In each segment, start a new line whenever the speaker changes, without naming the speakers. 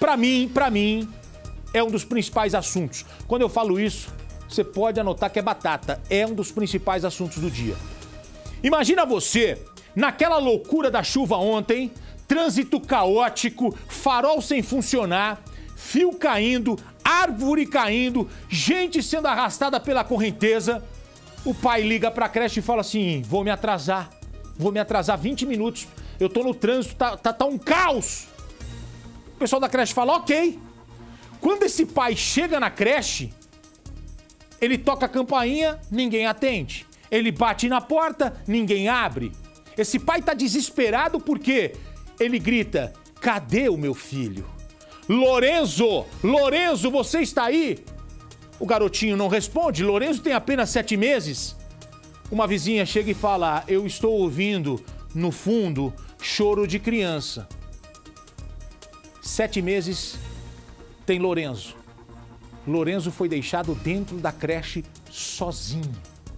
pra mim, é um dos principais assuntos. Quando eu falo isso, você pode anotar que é batata. É um dos principais assuntos do dia. Imagina você, naquela loucura da chuva ontem, trânsito caótico, farol sem funcionar, fio caindo, árvore caindo, gente sendo arrastada pela correnteza. O pai liga pra creche e fala assim, vou me atrasar 20 minutos, eu tô no trânsito, tá um caos. O pessoal da creche fala, ok. Quando esse pai chega na creche, ele toca a campainha, ninguém atende. Ele bate na porta, ninguém abre. Esse pai tá desesperado porque ele grita, cadê o meu filho? Lorenzo, você está aí? O garotinho não responde, Lorenzo tem apenas 7 meses. Uma vizinha chega e fala, eu estou ouvindo, no fundo, choro de criança. 7 meses tem Lorenzo. Lorenzo foi deixado dentro da creche sozinho.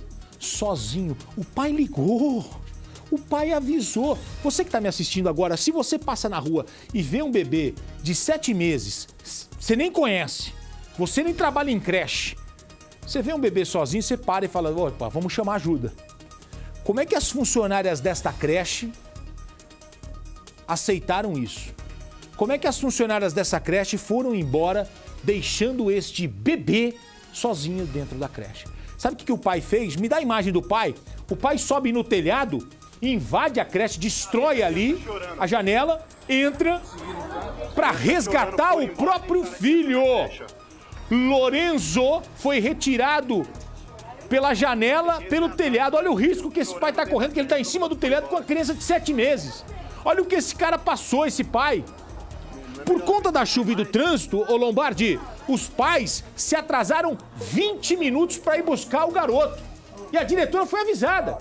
O pai ligou. O pai avisou. Você que está me assistindo agora, se você passa na rua e vê um bebê de 7 meses, você nem conhece, você nem trabalha em creche, você vê um bebê sozinho, você para e fala, opa, vamos chamar ajuda. Como é que as funcionárias desta creche aceitaram isso? Como é que as funcionárias dessa creche foram embora deixando este bebê sozinho dentro da creche? Sabe o que o pai fez? Me dá a imagem do pai. O pai sobe no telhado, invade a creche, destrói ali a janela, entra para resgatar o próprio filho. Lorenzo foi retirado pela janela, pelo telhado. Olha o risco que esse pai tá correndo, que ele tá em cima do telhado com a criança de 7 meses. Olha o que esse cara passou, esse pai. Por conta da chuva e do trânsito, ô Lombardi, os pais se atrasaram 20 minutos para ir buscar o garoto. E a diretora foi avisada.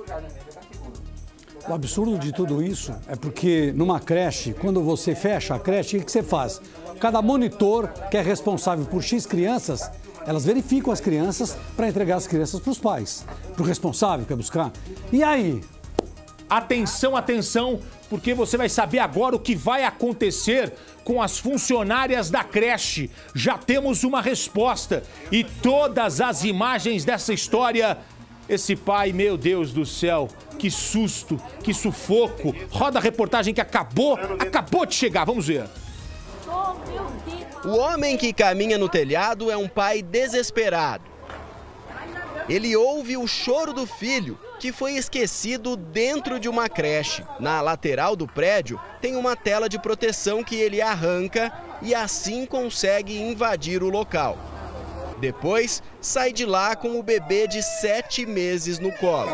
O absurdo de tudo isso é porque numa creche, quando você fecha a creche, o que você faz? Cada monitor que é responsável por X crianças, elas verificam as crianças para entregar as crianças para os pais, para o responsável que quer buscar. E aí?
Atenção, atenção, porque você vai saber agora o que vai acontecer com as funcionárias da creche. Já temos uma resposta e todas as imagens dessa história. Esse pai, meu Deus do céu, que susto, que sufoco. Roda a reportagem que acabou de chegar, vamos ver.
O homem que caminha no telhado é um pai desesperado. Ele ouve o choro do filho, que foi esquecido dentro de uma creche. Na lateral do prédio tem uma tela de proteção que ele arranca e assim consegue invadir o local. Depois, sai de lá com o bebê de 7 meses no colo.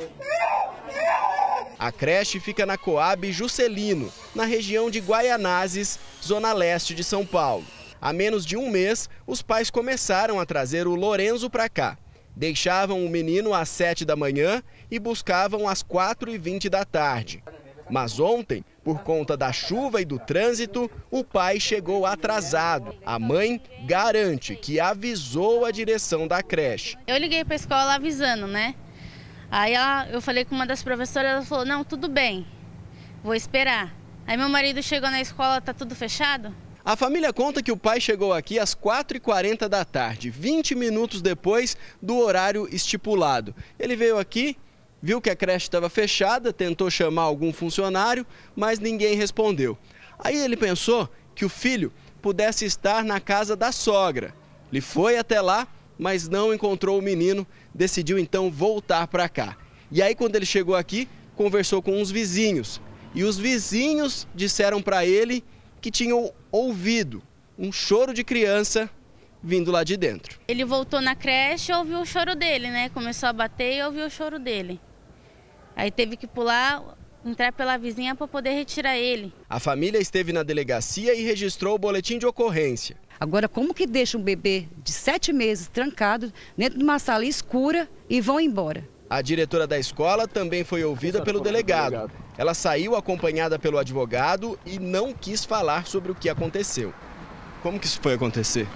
A creche fica na Coab Juscelino, na região de Guaianazes, zona leste de São Paulo. Há menos de um mês, os pais começaram a trazer o Lorenzo para cá. Deixavam o menino às 7 da manhã e buscavam às 4h20 da tarde. Mas ontem, por conta da chuva e do trânsito, o pai chegou atrasado. A mãe garante que avisou a direção da creche.
Eu liguei para a escola avisando, né? Aí eu falei com uma das professoras, ela falou, não, tudo bem, vou esperar. Aí meu marido chegou na escola, tá tudo fechado?
A família conta que o pai chegou aqui às 4h40 da tarde, 20 minutos depois do horário estipulado. Ele veio aqui, viu que a creche estava fechada, tentou chamar algum funcionário, mas ninguém respondeu. Aí ele pensou que o filho pudesse estar na casa da sogra. Ele foi até lá, mas não encontrou o menino, decidiu então voltar para cá. E aí quando ele chegou aqui, conversou com uns vizinhos. E os vizinhos disseram para ele que tinham ouvido um choro de criança vindo lá de dentro.
Ele voltou na creche e ouviu o choro dele, né? Começou a bater e ouviu o choro dele. Aí teve que pular, entrar pela vizinha para poder retirar ele.
A família esteve na delegacia e registrou o boletim de ocorrência.
Agora, como que deixa um bebê de 7 meses trancado dentro de uma sala escura e vão embora?
A diretora da escola também foi ouvida pelo delegado. Ela saiu acompanhada pelo advogado e não quis falar sobre o que aconteceu. Como que isso foi acontecer?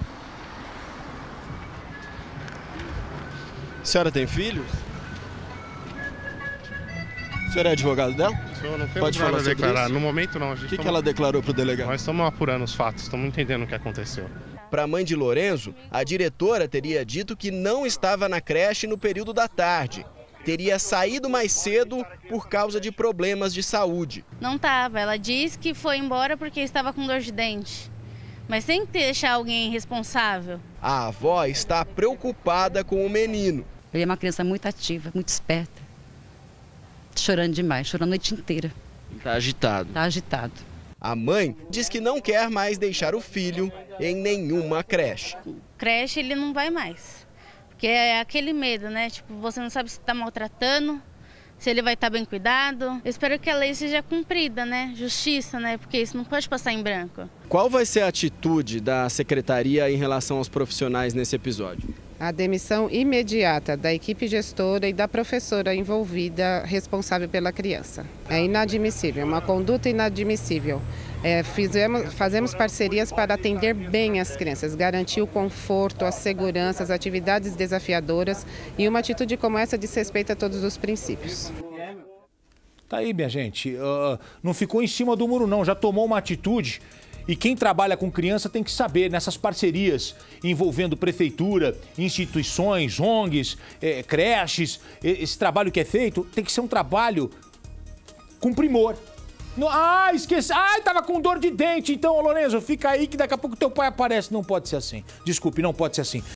A senhora tem filhos? O senhor é advogado dela?
Eu não tenho
Pode
nada
falar
a
sobre
declarar.
isso?
No momento não.
O que ela declarou para o delegado?
Nós estamos apurando os fatos, estamos entendendo o que aconteceu.
Para a mãe de Lorenzo, a diretora teria dito que não estava na creche no período da tarde. Teria saído mais cedo por causa de problemas de saúde.
Não estava. Ela disse que foi embora porque estava com dor de dente. Mas tem que deixar alguém responsável.
A avó está preocupada com o menino.
Ele é uma criança muito ativa, muito esperta. Chorando demais, chorando a noite inteira.
Está agitado.
Está agitado.
A mãe diz que não quer mais deixar o filho em nenhuma creche.
Creche ele não vai mais. Porque é aquele medo, né? Tipo, você não sabe se está maltratando, se ele vai estar bem cuidado. Eu espero que a lei seja cumprida, né? Justiça, né? Porque isso não pode passar em branco.
Qual vai ser a atitude da secretaria em relação aos profissionais nesse episódio?
A demissão imediata da equipe gestora e da professora envolvida responsável pela criança. É inadmissível, é uma conduta inadmissível. Fazemos parcerias para atender bem as crianças, garantir o conforto, a segurança, as atividades desafiadoras e uma atitude como essa desrespeita todos os princípios.
Tá aí, minha gente. Não ficou em cima do muro, não. Já tomou uma atitude. E quem trabalha com criança tem que saber, nessas parcerias envolvendo prefeitura, instituições, ONGs, creches, esse trabalho que é feito tem que ser um trabalho com primor. Esqueci. Tava com dor de dente. Então, Lorenzo, fica aí que daqui a pouco teu pai aparece. Não pode ser assim. Desculpe, não pode ser assim.